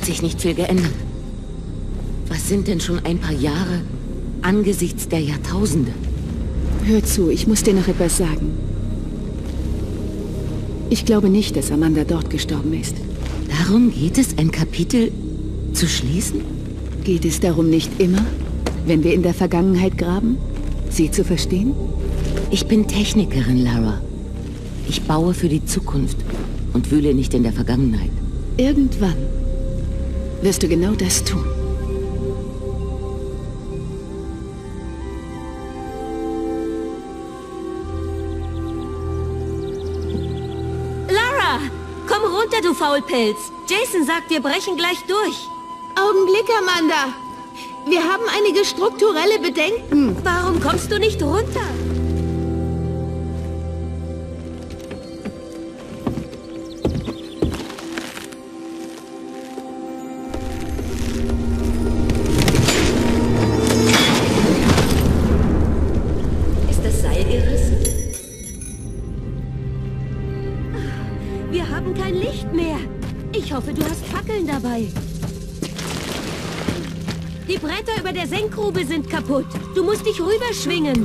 sich nicht viel geändert. Was sind denn schon ein paar Jahre angesichts der Jahrtausende? Hör zu, ich muss dir noch etwas sagen. Ich glaube nicht, dass Amanda dort gestorben ist. Darum geht es, ein Kapitel zu schließen? Geht es darum nicht immer, wenn wir in der Vergangenheit graben, sie zu verstehen? Ich bin Technikerin, Lara. Ich baue für die Zukunft und wühle nicht in der Vergangenheit. Irgendwann wirst du genau das tun. Lara! Komm runter, du Faulpelz! Jason sagt, wir brechen gleich durch. Augenblick, Amanda! Wir haben einige strukturelle Bedenken. Warum kommst du nicht runter? Ist das Seil gerissen? Wir haben kein Licht mehr. Ich hoffe, du hast Fackeln dabei. Die Bretter über der Senkgrube sind kaputt. Du musst dich rüberschwingen.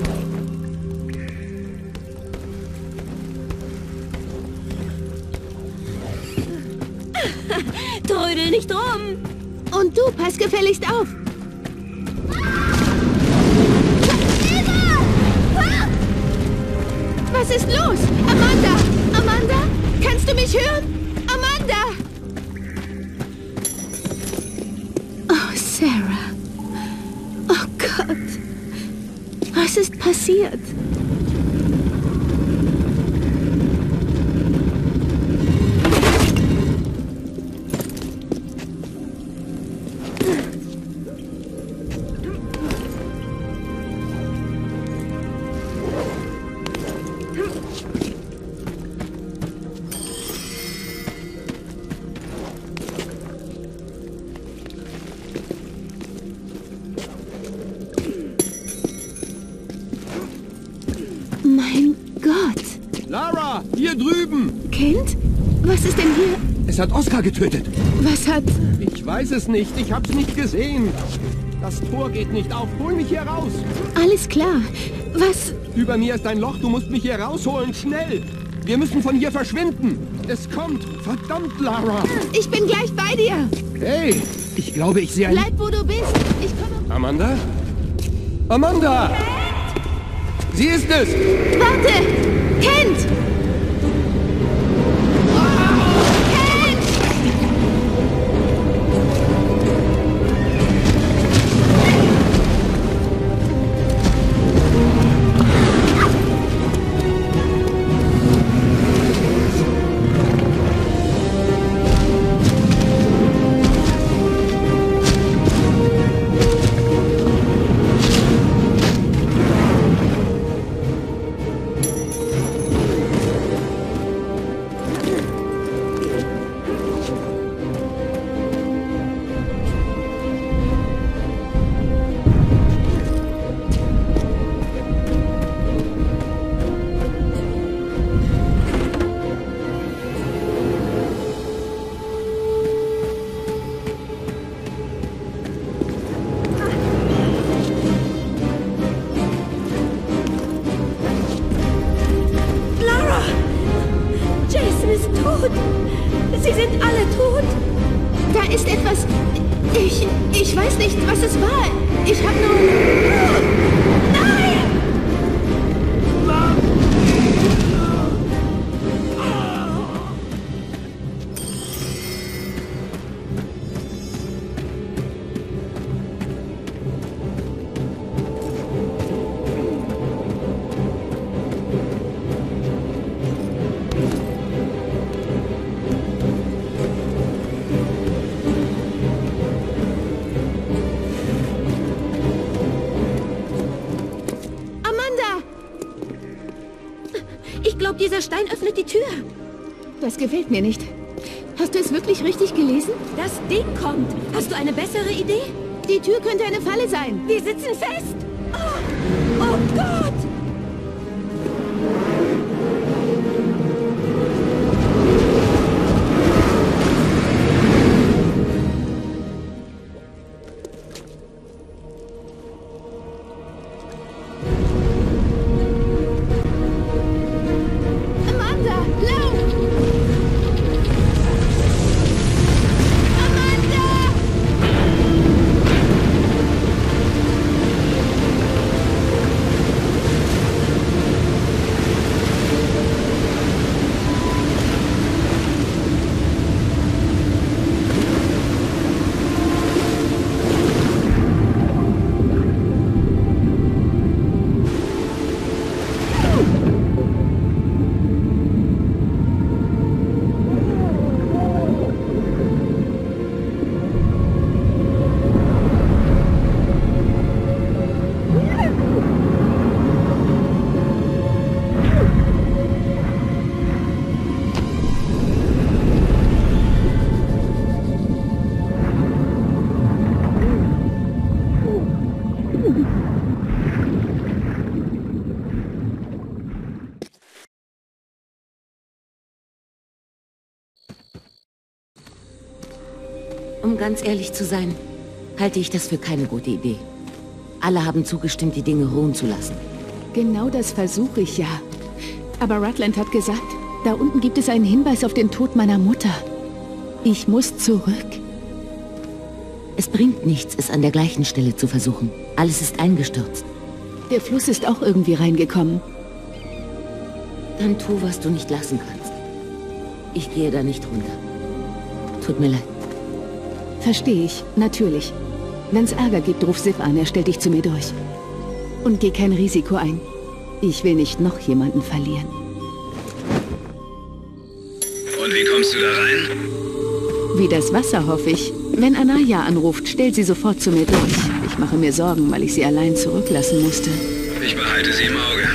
Trödel nicht rum. Und du, pass gefälligst auf. Was ist los? Amanda! Amanda? Kannst du mich hören? Amanda! Oh, Sarah. Oh Gott. Was ist passiert? Mein Gott. Lara, hier drüben! Kind? Was ist denn hier? Es hat Oscar getötet. Was hat... Ich weiß es nicht, ich hab's nicht gesehen. Das Tor geht nicht auf, hol mich hier raus. Alles klar. Was... Über mir ist ein Loch, du musst mich hier rausholen, schnell. Wir müssen von hier verschwinden. Es kommt. Verdammt, Lara. Ich bin gleich bei dir. Hey, ich glaube, ich sehe ein... Bleib, wo du bist. Ich komme... Amanda? Amanda! Sie ist es! Warte! Kent! Sie sind alle tot. Da ist etwas... Ich weiß nicht, was es war. Ich hab nur... Nein! Ich glaube, dieser Stein öffnet die Tür. Das gefällt mir nicht. Hast du es wirklich richtig gelesen? Das Ding kommt. Hast du eine bessere Idee? Die Tür könnte eine Falle sein. Wir sitzen fest. Oh, oh Gott! Um ganz ehrlich zu sein, halte ich das für keine gute Idee. Alle haben zugestimmt, die Dinge ruhen zu lassen. Genau das versuche ich ja. Aber Rutland hat gesagt, da unten gibt es einen Hinweis auf den Tod meiner Mutter. Ich muss zurück. Es bringt nichts, es an der gleichen Stelle zu versuchen. Alles ist eingestürzt. Der Fluss ist auch irgendwie reingekommen. Dann tu, was du nicht lassen kannst. Ich gehe da nicht runter. Tut mir leid. Verstehe ich, natürlich. Wenn's Ärger gibt, ruf Sif an, er stellt dich zu mir durch. Und geh kein Risiko ein. Ich will nicht noch jemanden verlieren. Und wie kommst du da rein? Wie das Wasser, hoffe ich. Wenn Anaya anruft, stellt sie sofort zu mir durch. Ich mache mir Sorgen, weil ich sie allein zurücklassen musste. Ich behalte sie im Auge.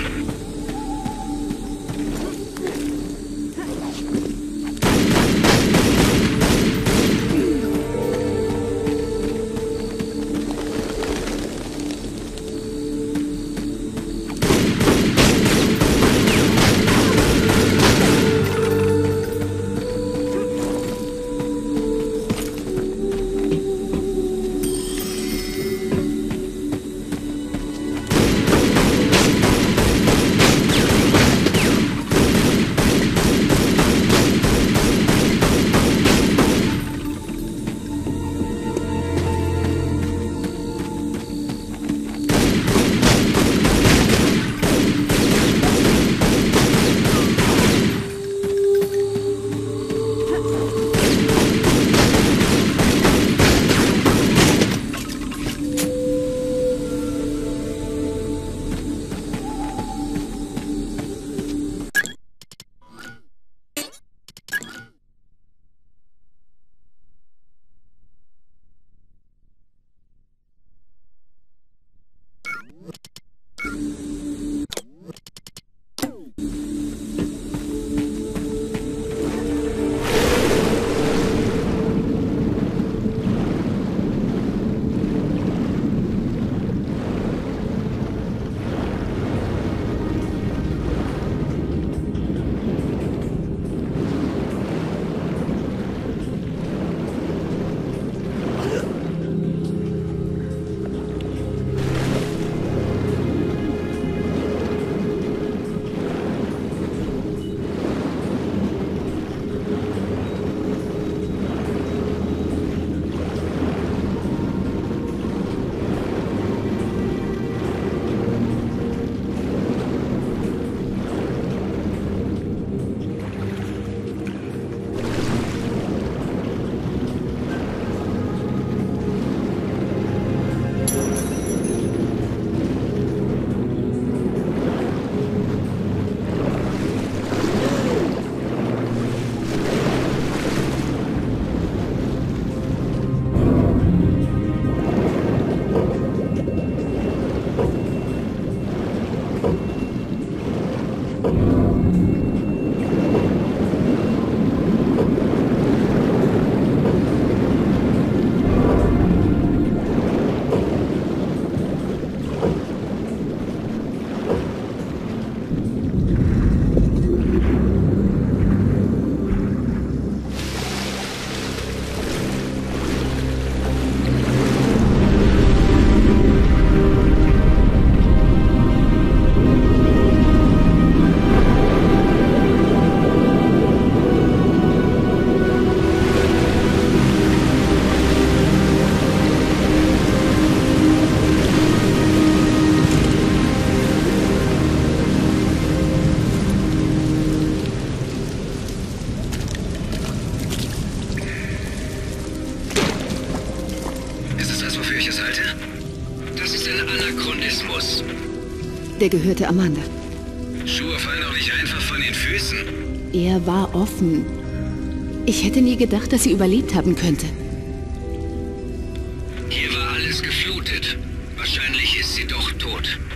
Der gehörte Amanda. Schuhe fallen doch nicht einfach von den Füßen. Er war offen. Ich hätte nie gedacht, dass sie überlebt haben könnte. Hier war alles geflutet. Wahrscheinlich ist sie doch tot.